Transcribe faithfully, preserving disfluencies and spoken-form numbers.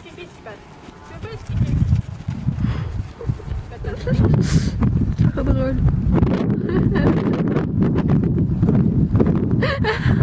expliquer ce qui se passe. Tu peux pas expliquer. Trop drôle.